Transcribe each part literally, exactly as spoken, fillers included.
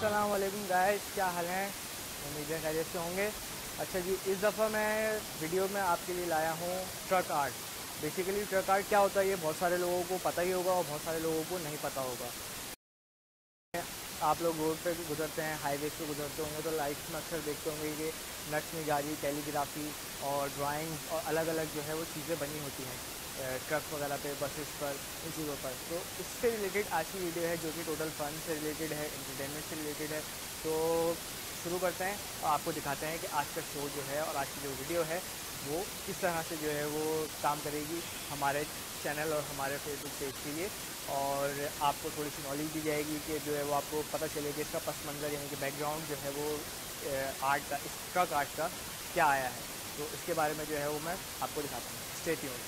अस्सलाम वालेकुम गाइस, क्या हाल हैं? उम्मीद है खैरियत से होंगे। अच्छा जी, इस दफ़ा मैं वीडियो में आपके लिए लाया हूँ truck art. Basically truck art क्या होता है ये बहुत सारे लोगों को पता ही होगा और बहुत सारे लोगों को नहीं पता होगा। आप लोग रोड पे गुजरते हैं, हाईवे पे गुजरते होंगे तो लाइट्स में अक्सर देखते होंगे कि नक्श निगारी, कैलीग्राफी और ड्राइंग और अलग अलग जो है वो चीज़ें बनी होती हैं ट्रक वगैरह पे, बसेस पर, इन चीज़ों पर। तो इससे रिलेटेड आज की वीडियो है जो कि टोटल फन से रिलेटेड है, एंटरटेनमेंट से रिलेटेड है। तो शुरू करते हैं और आपको दिखाते हैं कि आज का शो जो है और आज की जो वीडियो है वो किस तरह से जो है वो काम करेगी हमारे चैनल और हमारे फेसबुक पेज के लिए। और आपको थोड़ी सी नॉलेज दी जाएगी कि जो है वो आपको पता चले कि इसका पस मंज़र यानी कि बैकग्राउंड जो है वो आर्ट का, इस ट्रक आर्ट का क्या आया है। तो इसके बारे में जो है वो मैं आपको दिखाता हूँ। Stay tuned.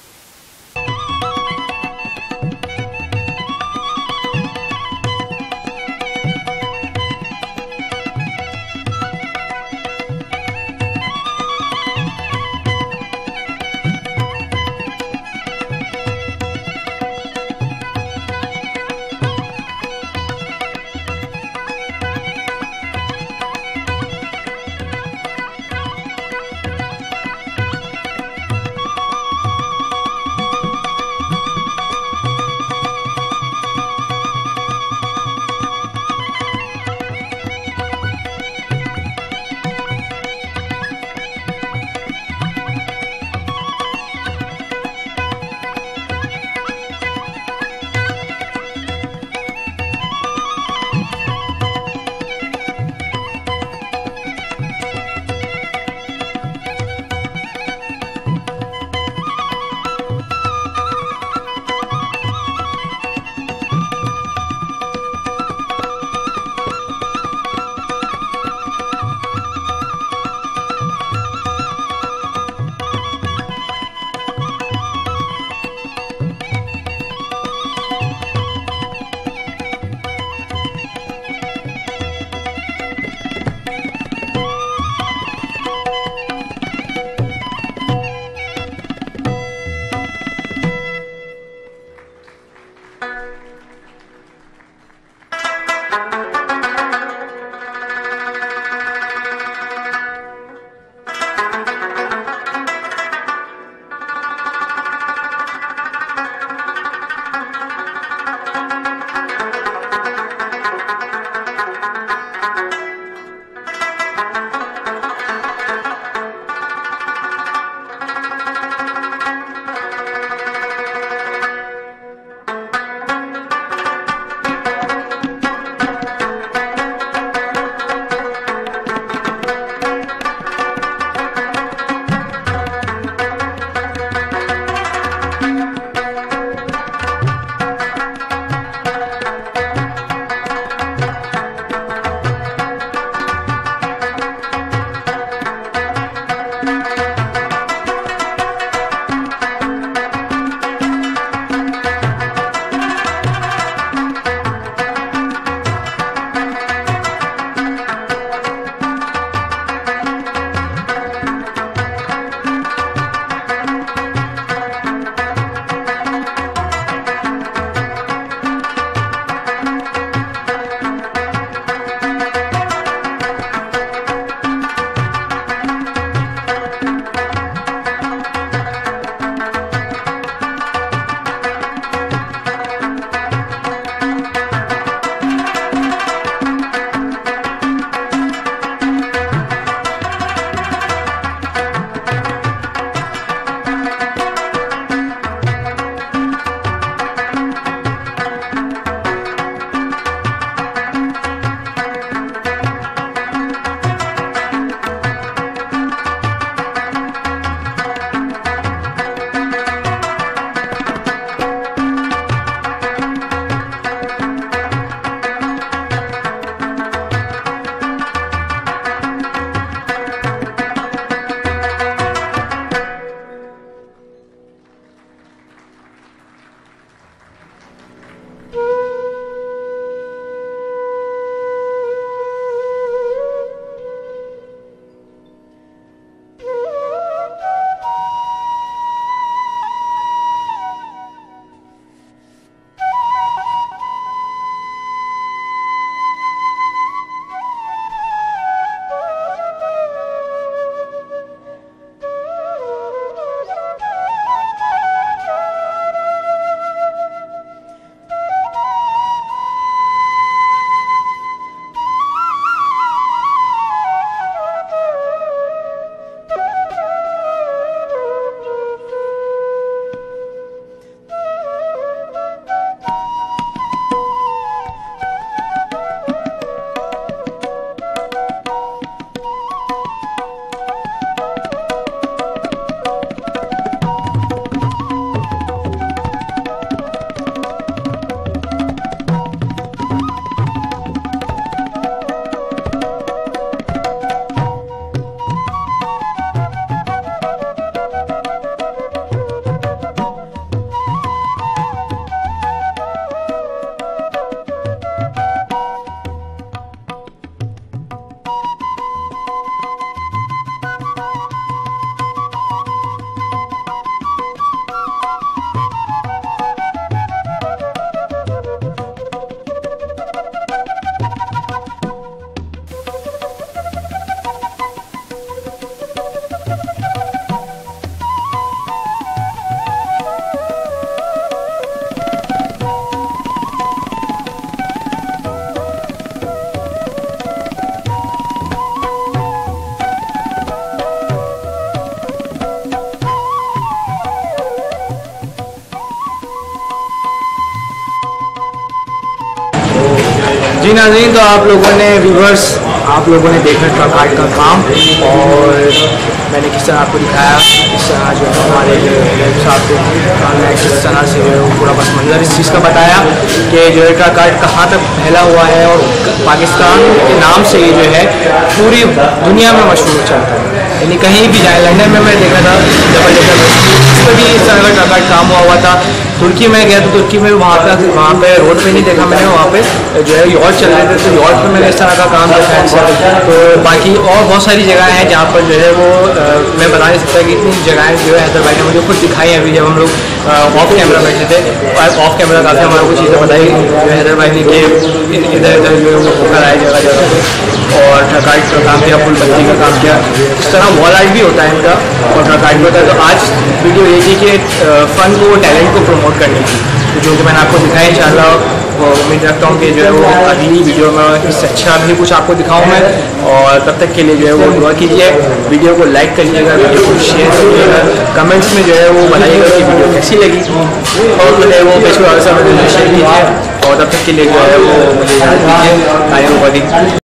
नाज़रीन, तो आप लोगों ने व्यूवर्स आप लोगों ने देखा ट्रक आर्ट का काम, और मैंने किस तरह आपको दिखाया, किस तरह जो है हमारे साहब को मैं किस तरह से जो है पूरा बस मंजर इस चीज़ का बताया कि जो है ट्रक आर्ट कहाँ तक फैला हुआ है, और पाकिस्तान के नाम से ये जो है पूरी दुनिया में मशहूर चलता है। यानी कहीं भी जाए, लंदन में मैं देखा था डबल डेकर बस, उसमें भी इस तरह का ट्रक आर्ट काम हुआ हुआ था। तुर्की में गया तो तुर्की में वहाँ पे वहाँ पे रोड पे नहीं देखा मैंने, वहाँ पे जो है यॉट चल रहे थे, तो यॉट पे मैंने इस तरह का काम देखा है। तो बाकी और बहुत सारी जगह हैं जहाँ पर जो है वो आ, मैं बता नहीं सकता कि इतनी जगहें जो है हैदर भाई ने मुझे खुद दिखाई हैं। अभी जब हम लोग ऑफ कैमरा बैठे थे, ऑफ कैमरा काफ़ी हमारे को चीज़ें बताई जो हैदर भाई ने कि इधर इधर जो है वो होकर आए जगह जगह, और ट्रक आर्ट का काम किया, फुल बत्ती का काम किया। इस तरह वॉल आर्ट भी होता है इनका, और ट्रक आर्ट भी होता है। तो आज वीडियो ये थी कि फ़न को, टैलेंट को प्रमोट करने की, तो जो कि मैंने आपको दिखाया इंशाल्लाह वो उम्मीद रखता हूँ कि जो है वो अगली वीडियो में इससे अच्छा भी कुछ आपको दिखाऊँ मैं। और तब तक के लिए जो है वो दुआ कीजिए, वीडियो को लाइक करिएगा, वीडियो को शेयर करिएगा, कमेंट्स में जो है वो बताइएगा कि वीडियो कैसी लगी, और जो है वो फेसबुक वाले साथ शेयर कीजिए। और तब तक के लिए जो है वो मुझे याद कीजिए। I am